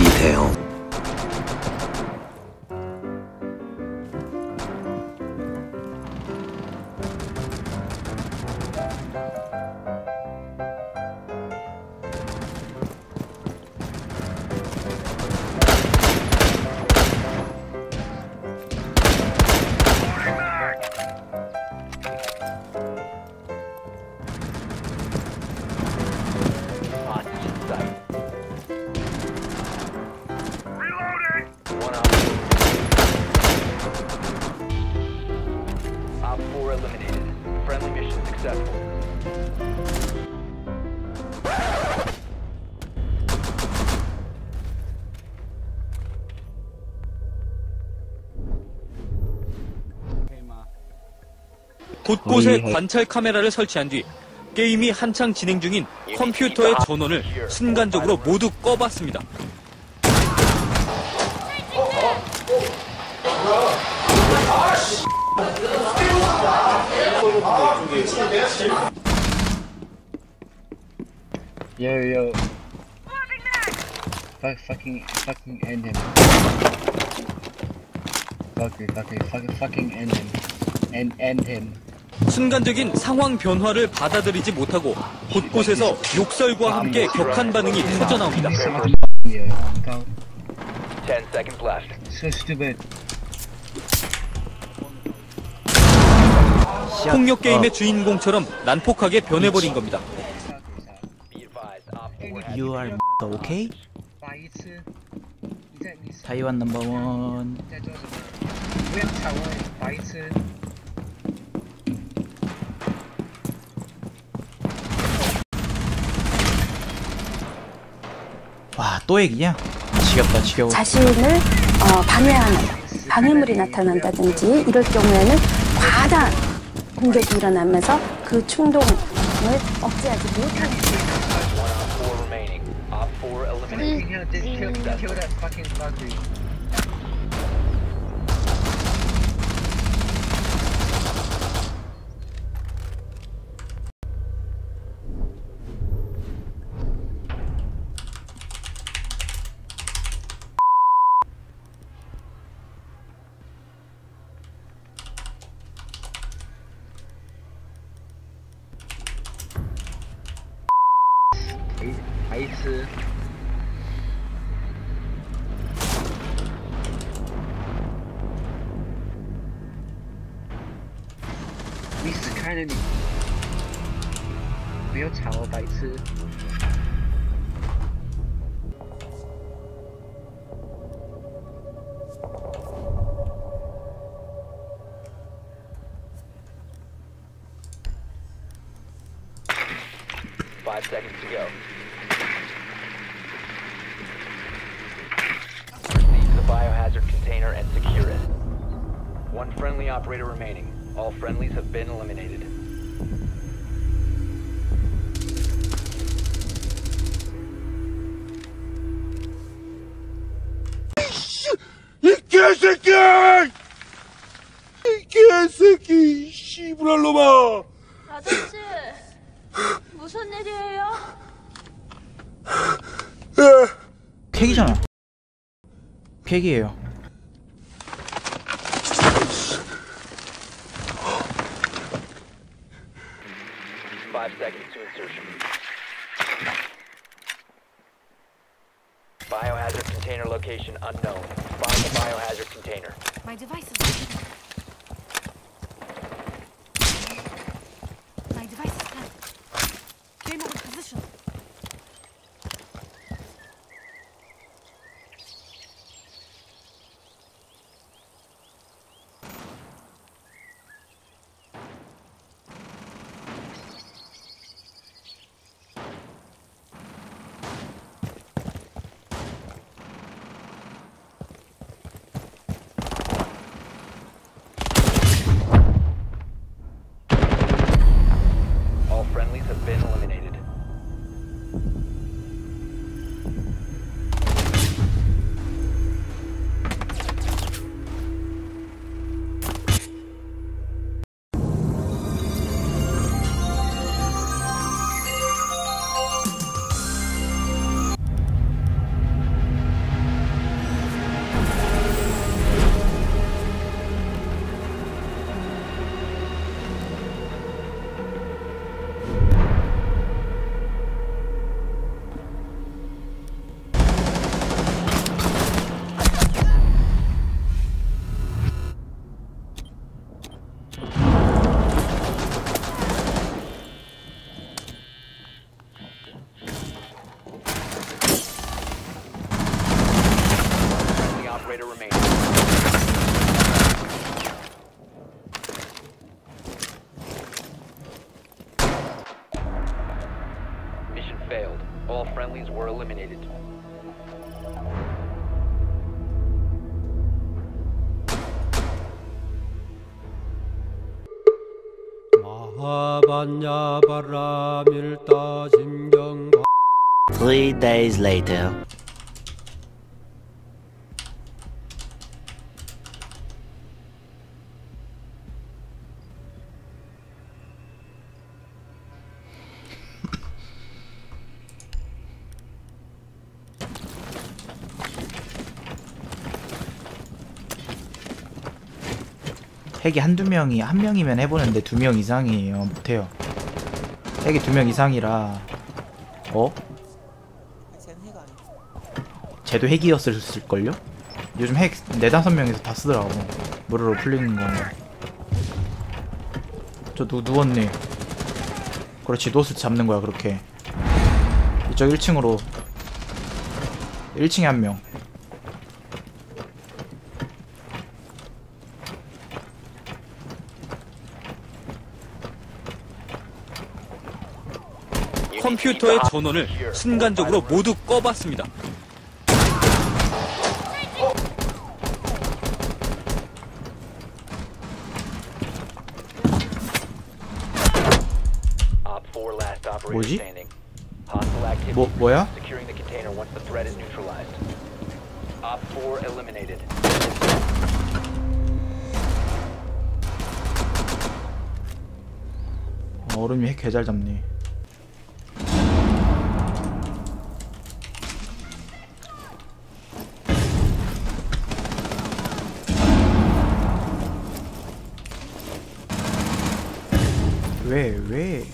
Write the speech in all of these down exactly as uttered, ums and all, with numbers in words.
detail. 곳곳에 관찰 카메라를 설치한 뒤 게임이 한창 진행 중인 컴퓨터의 전원을 순간적으로 모두 꺼봤습니다. Yo yo. Fuck fucking fucking end him. Fuck it, fuck it, fuck fucking end him. End end him. 순간적인 상황 변화를 받아들이지 못하고 곳곳에서 욕설과 함께 격한 반응이 터져나옵니다. ten seconds left. So stupid. 폭력 게임의 주인공처럼 난폭하게 변해버린 겁니다. You are okay? Taiwan number one. 와, 또 얘기냐? 지겹다, 지겨워. 자신을 어, 방해하는 방해물이 나타난다든지 이럴 경우에는 과다한 공격이 일어나면서 그 충동을 억제하지 못하는 아이스.你死开了你！不要吵哦，白痴！ Five seconds to go. Proceed to the biohazard container and secure it. One friendly operator remaining. All friendlies have been eliminated. 이 개새끼야! 이 개새끼! 씨부랄 놈아! 아저씨, 무슨 일이에요? 팩이잖아. 팩이에요. Five seconds to insertion. Biohazard container location unknown. Find the biohazard container. My device is My device is dead. Came out of position. operator remaining. Mission failed. All friendlies were eliminated. Three days later. 핵이 한두 명이 한 명이면 해보는데 두 명 이상이에요. 못해요. 핵이 두 명 이상이라. 어? 쟤도 핵이었을걸요? 요즘 핵 네다섯 명에서 다 쓰더라고. 무료로 풀리는 거. 저 누, 누웠네. 그렇지, 누웠을 때 잡는 거야 그렇게. 이쪽 일 층으로. 일 층에 한 명. 컴퓨터의 전원을 순간적으로 모두 꺼봤습니다. 뭐지? 뭐, 뭐야? Securing the container once the threat is neutralized. Op four eliminated. 어, 얼음이 핵 개잘 잡네. 왜, 왜?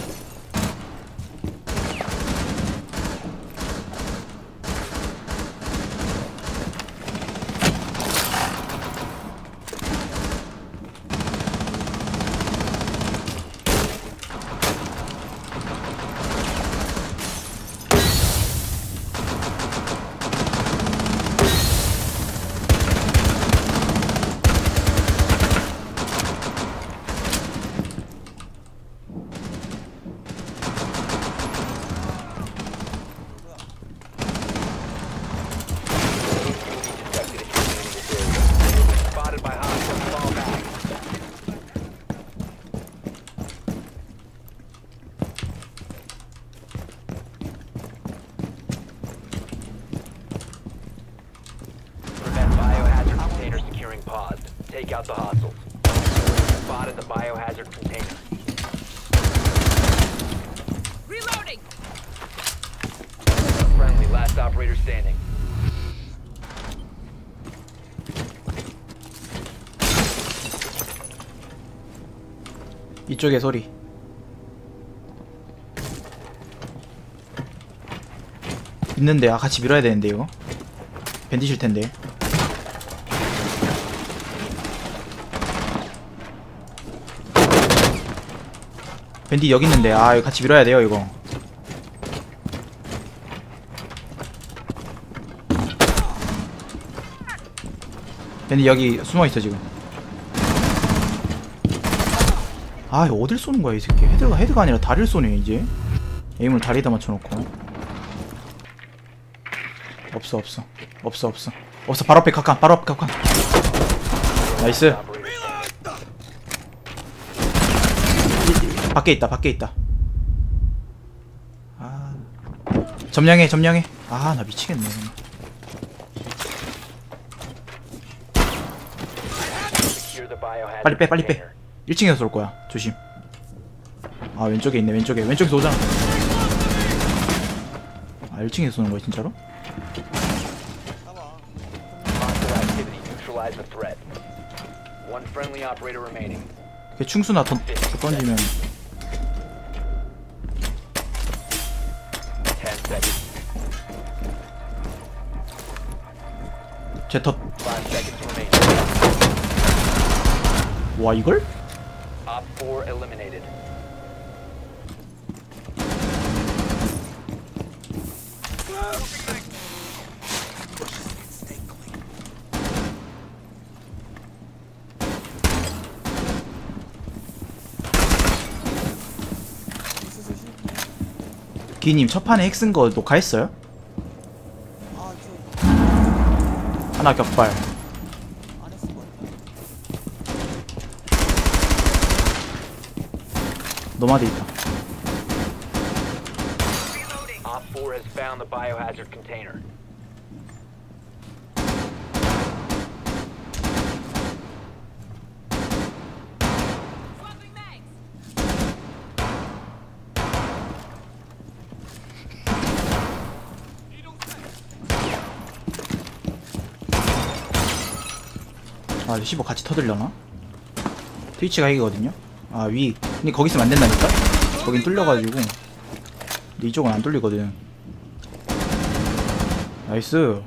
Take out the hostiles. Spotted the biohazard container. Reloading. Friendly, last operator standing. 이쪽에 소리. 있는데, 아, 같이 밀어야 되는데, 이거. 밴디실 텐데. 밴디 여기 있는데, 아, 이거 같이 밀어야 돼요, 이거. 밴디 여기 숨어있어, 지금. 아, 이거 어딜 쏘는 거야, 이 새끼. 헤드가, 헤드가 아니라 다리를 쏘네, 이제. 에임을 다리에다 맞춰놓고. 없어, 없어. 없어, 없어. 없어, 바로 앞에 각한, 바로 앞에 각한. 나이스. 밖에 있다, 밖에 있다. 아, 점령해, 점령해. 아, 나 미치겠네. 빨리 빼, 빨리 빼. 일 층에서 쏠 거야. 조심. 아, 왼쪽에 있네, 왼쪽에. 왼쪽에서 오잖아. 아, 일 층에서 쏘는 거야, 진짜로? 그 충수나 던, 던지면. 제터. 와, 이걸? 디님 첫 판에 핵 쓴 거 녹화했어요? 아, 저 하나 격발. 안 했을 것 같아요. 노마드 있다. Op four has found the biohazard container. Swapping mags. 아 십오 같이 터들려나? 트위치가 핵이거든요? 아 위. 근데 거기 있으면 안 된다니까? 거긴 뚫려가지고. 근데 이쪽은 안 뚫리거든. 나이스.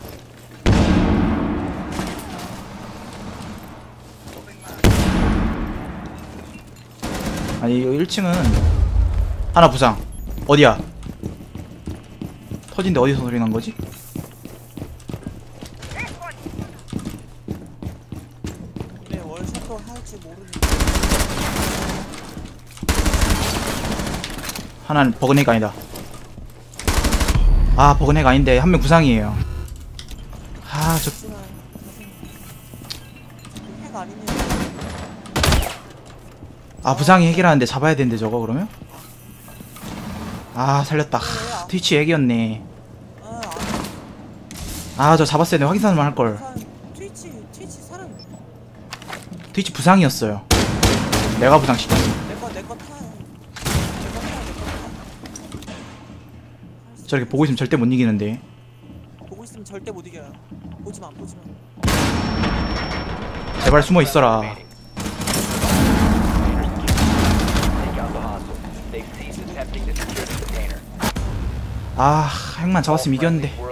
아니 일 층은 하나 부상. 어디야? 터진데 어디서 소리 난 거지? 근데 월샷도 할지 모르는데. 하나는 버그넥 아니다. 아 버그넥 아닌데 한 명 부상이에요. 아저 하지만 핵 아니면 아 부상이 핵이라는데 잡아야 되는데 저거 그러면? 아 살렸다. 하, 트위치 핵이었네. 아, 아 저 잡았어야 돼. 확인사만 할걸. 아, 트위치 트위치 사람 트위치 부상이었어요. 내가 부상시켰어. 내거 내거 타. 내거 타. 내거 타. 저렇게 보고 있으면 절대 못 이기는데. 보고 있으면 절대 못 이겨요. 보지 마, 보지 마. 제발 숨어 있어라. Remaining. Take out the hostile. They've ceased attempting to secure the container. 아 핵만 잡았으면 이겼는데. Were